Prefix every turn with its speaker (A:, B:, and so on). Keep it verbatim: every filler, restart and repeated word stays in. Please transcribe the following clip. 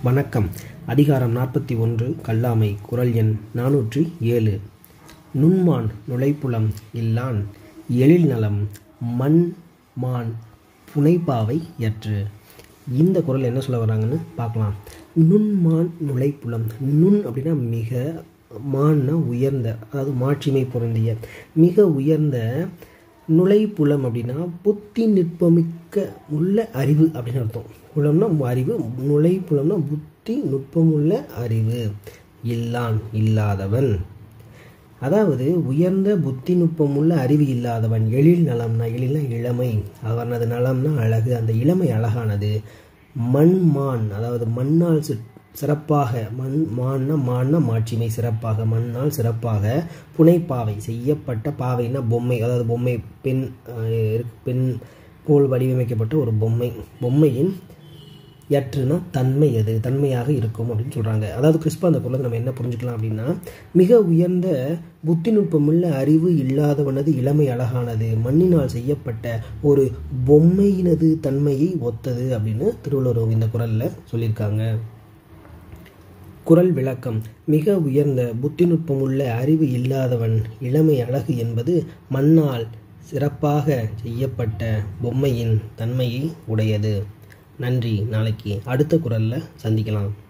A: வணக்கம். அதிகாரம் நாற்பத்தி ஒன்று கல்லாமை. குறள் எண் நானூற்றி ஏழு. நுண்மான் நுழைப்புலம் இல்லான் எழில் நலம் மண் மான் புனைப்பாவை ஏற்று. இந்த குறள் என்ன சொல்ல வராங்கன்னு பார்க்கலாம். நுண்மான் நுழைப்புலம். நுண் அப்படின்னா மிக, மான்னா உயர்ந்த, அதாவது மாட்சிமை பொருந்திய, மிக உயர்ந்த. நுழைப்புலம் அப்படின்னா புத்தி நுட்பமிக்க உள்ள அறிவு அப்படின்னு அர்த்தம். புலம்னா அறிவு, நுழைப்புலம்னா புத்தி நுட்பமுள்ள அறிவு. இல்லான் இல்லாதவன், அதாவது உயர்ந்த புத்தி நுட்பமுள்ள அறிவு இல்லாதவன். எழில் நலம்னா, எழில்னா இளமை, அவனது நலம்னா அழகு, அந்த இளமை அழகானது. மண் மான், அதாவது மண்ணால் சிறப்பாக, மண் மான்னா மான்னா மாட்சிமை, சிறப்பாக, மண்ணால் சிறப்பாக. புனைப்பாவை செய்யப்பட்ட, பாவைன்னா பொம்மை, அதாவது பொம்மை, பெண் பெண் போல் வடிவமைக்கப்பட்ட ஒரு பொம்மை. பொம்மையின் ஏற்றுனா தன்மை எது, தன்மையாக இருக்கும் அப்படின்னு சொல்கிறாங்க. அதாவது கிறிஸ்பா அந்த குறளை நம்ம என்ன புரிஞ்சுக்கலாம் அப்படின்னா, மிக உயர்ந்த புத்தி நுட்பமுள்ள அறிவு இல்லாதவனது இளமை அழகானது, மண்ணினால் செய்யப்பட்ட ஒரு பொம்மையினது தன்மையை ஒத்தது அப்படின்னு திருவள்ளுவர் இந்த குறளில் சொல்லியிருக்காங்க. குறள் விளக்கம். மிக உயர்ந்த புத்தி நுட்பமுள்ள அறிவு இல்லாதவன் இளமை அழகு என்பது மண்ணால் சிறப்பாக செய்யப்பட்ட பொம்மையின் தன்மையை உடையது. நன்றி. நாளைக்கு அடுத்த குறளில் சந்திக்கலாம்.